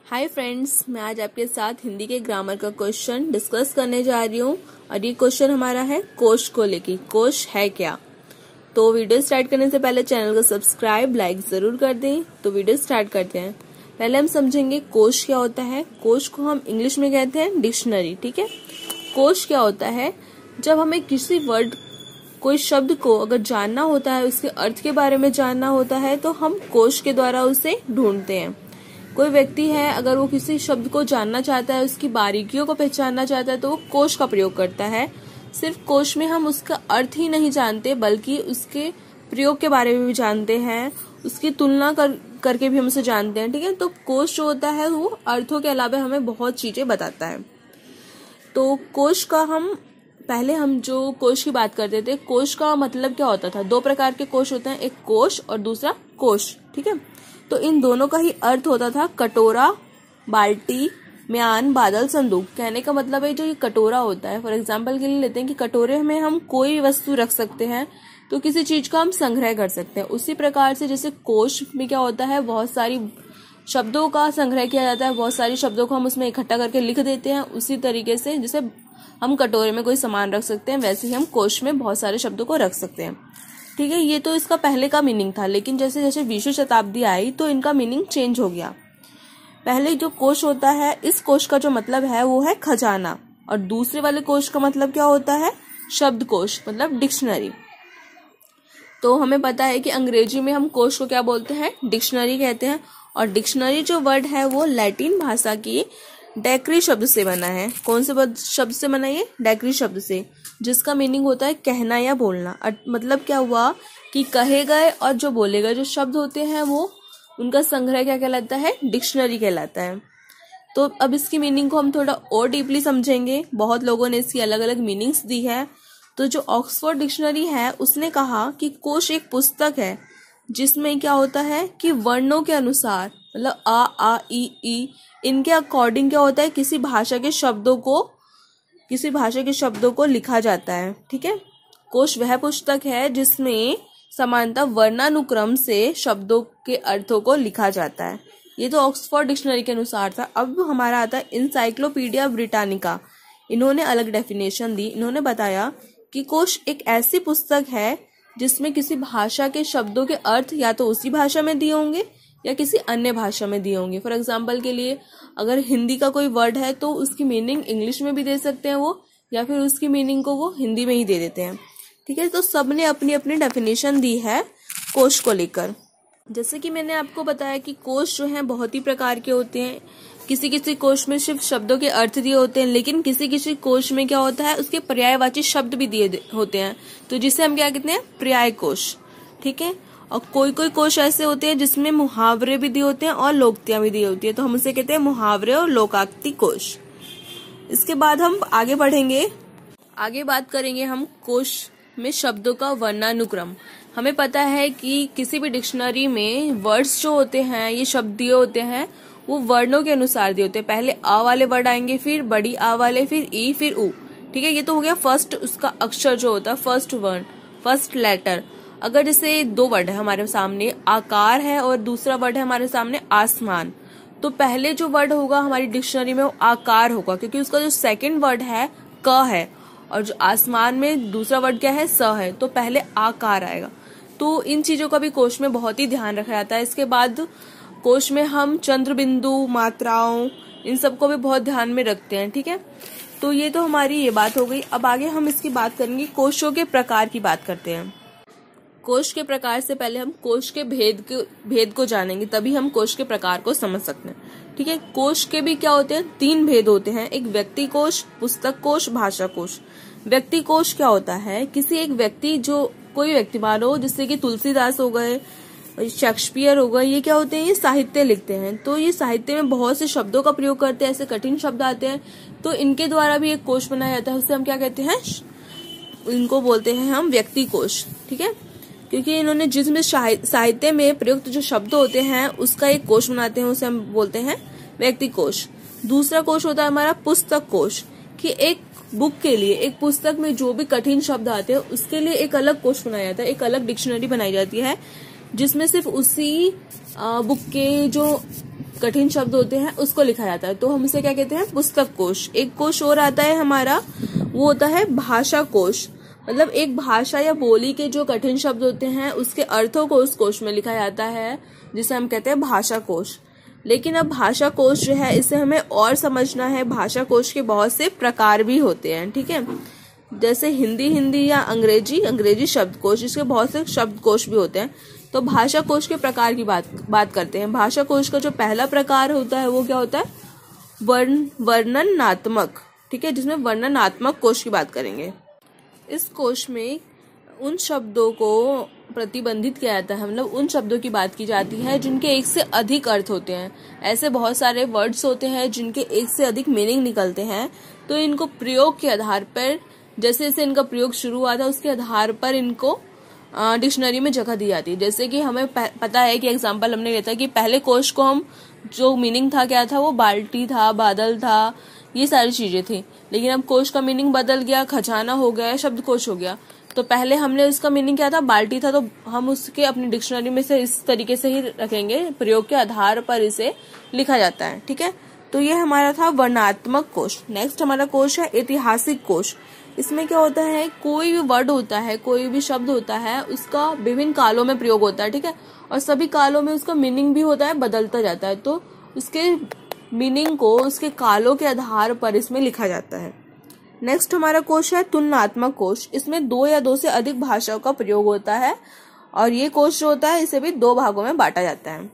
Hi friends, मैं आज आपके साथ हिंदी के ग्रामर का क्वेश्चन डिस्कस करने जा रही हूँ और ये क्वेश्चन हमारा है कोश को लेके। कोश है क्या? तो वीडियो स्टार्ट करने से पहले चैनल को सब्सक्राइब लाइक जरूर कर दें। तो वीडियो स्टार्ट करते हैं। पहले हम समझेंगे कोश क्या होता है। कोश को हम इंग्लिश में कहते हैं डिक्शनरी। ठीक है, कोश क्या होता है? जब हमें किसी वर्ड कोई शब्द को अगर जानना होता है, उसके अर्थ के बारे में जानना होता है, तो हम कोश के द्वारा उसे ढूंढते हैं। कोई व्यक्ति है, अगर वो किसी शब्द को जानना चाहता है, उसकी बारीकियों को पहचानना चाहता है, तो वो कोश का प्रयोग करता है। सिर्फ कोश में हम उसका अर्थ ही नहीं जानते, बल्कि उसके प्रयोग के बारे में भी जानते हैं, उसकी तुलना करके भी हम उसे जानते हैं। ठीक है, तो कोश जो होता है वो अर्थों के अलावा हमें बहुत चीजें बताता है। तो कोश का पहले हम जो कोश की बात करते थे, कोश का मतलब क्या होता था? दो प्रकार के कोश होते हैं, एक कोश और दूसरा कोश। ठीक है, तो इन दोनों का ही अर्थ होता था कटोरा, बाल्टी, म्यान, बादल, संदूक। कहने का मतलब है जो ये कटोरा होता है, फॉर एग्जाम्पल के लिए लेते हैं कि कटोरे में हम कोई भी वस्तु रख सकते हैं, तो किसी चीज का हम संग्रह कर सकते हैं। उसी प्रकार से जैसे कोश में क्या होता है, बहुत सारी शब्दों का संग्रह किया जाता है, बहुत सारी शब्दों को हम उसमें इकट्ठा करके लिख देते हैं। उसी तरीके से जैसे हम कटोरे में कोई सामान रख सकते हैं, वैसे ही हम कोश में बहुत सारे शब्दों को रख सकते हैं। ठीक है, ये तो इसका पहले का मीनिंग था, लेकिन जैसे जैसे 20वीं शताब्दी आई तो इनका मीनिंग चेंज हो गया। पहले जो कोश होता है, इस कोश का जो मतलब है वो है खजाना, और दूसरे वाले कोश का मतलब क्या होता है? शब्दकोश, मतलब डिक्शनरी। तो हमें पता है कि अंग्रेजी में हम कोश को क्या बोलते हैं? डिक्शनरी कहते हैं। और डिक्शनरी जो वर्ड है वो लैटिन भाषा की डेक्री शब्द से बना है। कौन से शब्द से बना है? डेक्री शब्द से, जिसका मीनिंग होता है कहना या बोलना। मतलब क्या हुआ कि कहे गए और जो बोले गए जो शब्द होते हैं वो उनका संग्रह क्या कहलाता है? डिक्शनरी कहलाता है। तो अब इसकी मीनिंग को हम थोड़ा और डीपली समझेंगे। बहुत लोगों ने इसकी अलग अलग मीनिंग्स दी है। तो जो ऑक्सफोर्ड डिक्शनरी है उसने कहा कि कोश एक पुस्तक है जिसमें क्या होता है कि वर्णों के अनुसार, मतलब आ ई इनके अकॉर्डिंग क्या होता है, किसी भाषा के शब्दों को लिखा जाता है। ठीक है, कोश वह पुस्तक है जिसमें समानता वर्णानुक्रम से शब्दों के अर्थों को लिखा जाता है। ये तो ऑक्सफोर्ड डिक्शनरी के अनुसार था। अब हमारा आता है इंसाइक्लोपीडिया ब्रिटानिका। इन्होंने अलग डेफिनेशन दी। इन्होंने बताया कि कोश एक ऐसी पुस्तक है जिसमें किसी भाषा के शब्दों के अर्थ या तो उसी भाषा में दिए होंगे या किसी अन्य भाषा में दिए होंगे। फॉर एग्जाम्पल के लिए अगर हिंदी का कोई वर्ड है तो उसकी मीनिंग इंग्लिश में भी दे सकते हैं वो, या फिर उसकी मीनिंग को वो हिंदी में ही दे देते हैं। ठीक है, तो सबने अपनी अपनी डेफिनेशन दी है कोश को लेकर। जैसे कि मैंने आपको बताया कि कोश जो है बहुत ही प्रकार के होते हैं। किसी किसी कोश में सिर्फ शब्दों के अर्थ दिए होते हैं, लेकिन किसी किसी कोश में क्या होता है, उसके पर्यायवाची शब्द भी दिए होते हैं, तो जिसे हम क्या कहते हैं? पर्याय कोश। ठीक है, और कोई कोई कोश ऐसे होते हैं जिसमें मुहावरे भी दिए होते हैं और लोकोक्तियां भी दी होती है, तो हम उसे कहते हैं मुहावरे और लोकाक्ति कोश। इसके बाद हम आगे बढ़ेंगे। आगे बात करेंगे हम कोश में शब्दों का वर्णानुक्रम। हमें पता है कि किसी भी डिक्शनरी में वर्ड्स जो होते हैं, ये शब्द दिए होते हैं, वो वर्णों के अनुसार दिए होते हैं। पहले आ वाले वर्ड आएंगे, फिर बड़ी आ वाले, फिर ई, फिर उ। ठीक है, ये तो हो गया फर्स्ट उसका अक्षर जो होता है, फर्स्ट वर्ड, फर्स्ट लेटर। अगर जैसे दो वर्ड है हमारे सामने, आकार है और दूसरा वर्ड है हमारे सामने आसमान, तो पहले जो वर्ड होगा हमारी डिक्शनरी में वो आकार होगा, क्योंकि उसका जो सेकंड वर्ड है क है, और जो आसमान में दूसरा वर्ड क्या है? स है, तो पहले आकार आएगा। तो इन चीजों का भी कोश में बहुत ही ध्यान रखा जाता है। इसके बाद कोश में हम चंद्र बिंदु, मात्राओं, इन सबको भी बहुत ध्यान में रखते हैं। ठीक है, तो ये तो हमारी ये बात हो गई। अब आगे हम इसकी बात करेंगे, कोशों के प्रकार की बात करते हैं। कोश के प्रकार से पहले हम कोश के भेद को जानेंगे, तभी हम कोश के प्रकार को समझ सकते हैं। ठीक है, कोश के भी क्या होते हैं? 3 भेद होते हैं। एक व्यक्ति कोश, पुस्तक कोश, भाषा कोश। व्यक्ति कोश क्या होता है? किसी एक व्यक्ति, जो कोई व्यक्ति मानो जैसे कि तुलसीदास हो गए, शेक्सपियर हो गए, ये क्या होते हैं? ये साहित्य लिखते हैं, तो ये साहित्य में बहुत से शब्दों का प्रयोग करते हैं, ऐसे कठिन शब्द आते हैं, तो इनके द्वारा भी एक कोश बनाया जाता है। उसे हम क्या कहते हैं? इनको बोलते हैं हम व्यक्ति कोश। ठीक है, क्योंकि इन्होंने जिसमें साहित्य में प्रयुक्त जो शब्द होते हैं उसका एक कोश बनाते हैं, उसे हम बोलते हैं व्यक्ति कोश। दूसरा कोश होता है हमारा पुस्तक कोश, कि एक बुक के लिए, एक पुस्तक में जो भी कठिन शब्द आते हैं उसके लिए एक अलग कोश बनाया जाता है, एक अलग डिक्शनरी बनाई जाती है, जिसमें सिर्फ उसी बुक के जो कठिन शब्द होते हैं उसको लिखा जाता है, तो हम उसे क्या कहते हैं, पुस्तक कोश। एक कोश और आता है हमारा, वो होता है भाषा कोश। मतलब एक भाषा या बोली के जो कठिन शब्द होते हैं उसके अर्थों को उस कोश में लिखा जाता है, जिसे हम कहते हैं भाषा कोश। लेकिन अब भाषा कोश जो है इसे हमें और समझना है। भाषा कोश के बहुत से प्रकार भी होते हैं, ठीक है। जैसे हिंदी या अंग्रेजी शब्दकोश, इसके बहुत से शब्दकोश भी होते हैं। तो भाषा कोश के प्रकार की बात करते हैं। भाषा कोश का जो पहला प्रकार होता है वो क्या होता है, वर्णनात्मक, ठीक है, जिसमें वर्णनात्मक कोश की बात करेंगे। इस कोश में उन शब्दों को प्रतिबंधित किया जाता है, मतलब उन शब्दों की बात की जाती है जिनके एक से अधिक अर्थ होते हैं। ऐसे बहुत सारे वर्ड्स होते हैं जिनके एक से अधिक मीनिंग निकलते हैं, तो इनको प्रयोग के आधार पर, जैसे जैसे इनका प्रयोग शुरू हुआ था उसके आधार पर इनको डिक्शनरी में जगह दी जाती है। जैसे कि हमें पता है कि एग्जाम्पल हमने लिया था कि पहले कोश को हम जो मीनिंग था क्या था, वो बाल्टी था, बादल था, ये सारी चीजें थी। लेकिन अब कोश का मीनिंग बदल गया, खजाना हो गया, शब्दकोश हो गया। तो पहले हमने उसका मीनिंग क्या था, बाल्टी था, तो हम उसके अपनी डिक्शनरी में से इस तरीके से ही रखेंगे, प्रयोग के आधार पर इसे लिखा जाता है, ठीक है। तो ये हमारा था वर्णात्मक कोश। नेक्स्ट हमारा कोश है ऐतिहासिक कोश। इसमें क्या होता है, कोई भी वर्ड होता है, कोई भी शब्द होता है, उसका विभिन्न कालों में प्रयोग होता है, ठीक है, और सभी कालों में उसका मीनिंग भी होता है, बदलता जाता है। तो उसके मीनिंग को उसके कालों के आधार पर इसमें लिखा जाता है। नेक्स्ट हमारा कोश है तुलनात्मक कोश। इसमें 2 या 2 से अधिक भाषाओं का प्रयोग होता है, और ये कोश जो होता है इसे भी 2 भागों में बांटा जाता है।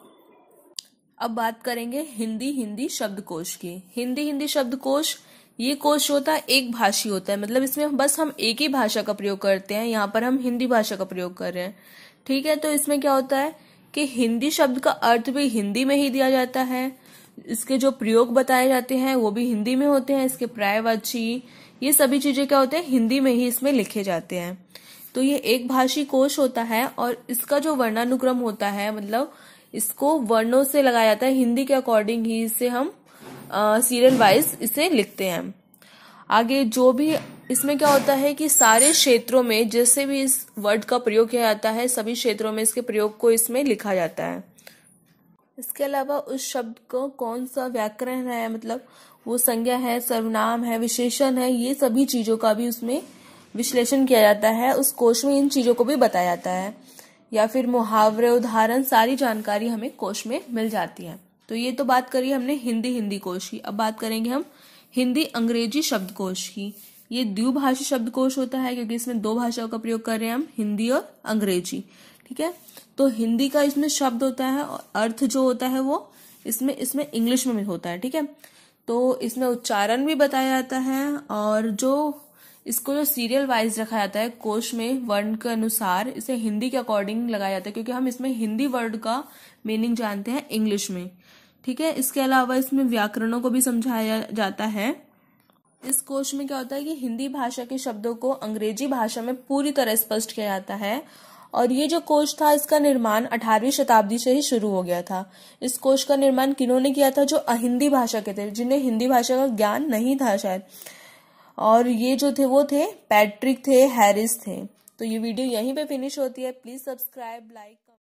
अब बात करेंगे हिंदी शब्दकोश की। हिंदी शब्दकोश, ये कोश होता है एक भाषी होता है, मतलब इसमें बस हम एक ही भाषा का प्रयोग करते हैं। यहाँ पर हम हिंदी भाषा का प्रयोग कर रहे हैं, ठीक है। तो इसमें क्या होता है कि हिंदी शब्द का अर्थ भी हिंदी में ही दिया जाता है, इसके जो प्रयोग बताए जाते हैं वो भी हिंदी में होते हैं, इसके पर्यायवाची, ये सभी चीजें क्या होते हैं, हिंदी में ही इसमें लिखे जाते हैं। तो ये एक भाषी कोश होता है, और इसका जो वर्णानुक्रम होता है, मतलब इसको वर्णों से लगाया जाता है, हिंदी के अकॉर्डिंग ही इसे हम सीरियल वाइज इसे लिखते हैं। आगे जो भी इसमें क्या होता है कि सारे क्षेत्रों में जैसे भी इस वर्ड का प्रयोग किया जाता है, सभी क्षेत्रों में इसके प्रयोग को इसमें लिखा जाता है। इसके अलावा उस शब्द को कौन सा व्याकरण है, मतलब वो संज्ञा है, सर्वनाम है, विशेषण है, ये सभी चीजों का भी उसमें विश्लेषण किया जाता है। उस कोश में इन चीजों को भी बताया जाता है, या फिर मुहावरे, उदाहरण, सारी जानकारी हमें कोश में मिल जाती है। तो ये तो बात करी हमने हिंदी कोश की। अब बात करेंगे हम हिंदी अंग्रेजी शब्दकोश की। ये द्विभाषी शब्दकोश होता है, क्योंकि इसमें 2 भाषाओं का प्रयोग कर रहे हैं हम, हिंदी और अंग्रेजी, ठीक है। तो हिंदी का इसमें शब्द होता है, और अर्थ जो होता है वो इसमें इंग्लिश में होता है, ठीक है। तो इसमें उच्चारण भी बताया जाता है, और जो इसको जो सीरियल वाइज रखा जाता है कोश में वर्ण के अनुसार, इसे हिंदी के अकॉर्डिंग लगाया जाता है, क्योंकि हम इसमें हिंदी वर्ड का मीनिंग जानते हैं इंग्लिश में, ठीक है। इसके अलावा इसमें व्याकरणों को भी समझाया जाता है। इस कोश में क्या होता है कि हिंदी भाषा के शब्दों को अंग्रेजी भाषा में पूरी तरह स्पष्ट किया जाता है, और ये जो कोश था इसका निर्माण 18वीं शताब्दी से ही शुरू हो गया था। इस कोश का निर्माण किन्होंने किया था, जो अहिंदी भाषा के थे, जिन्हें हिंदी भाषा का ज्ञान नहीं था शायद, और ये जो थे वो थे पैट्रिक थे, हैरिस थे। तो ये वीडियो यहीं पे फिनिश होती है। Please subscribe, like.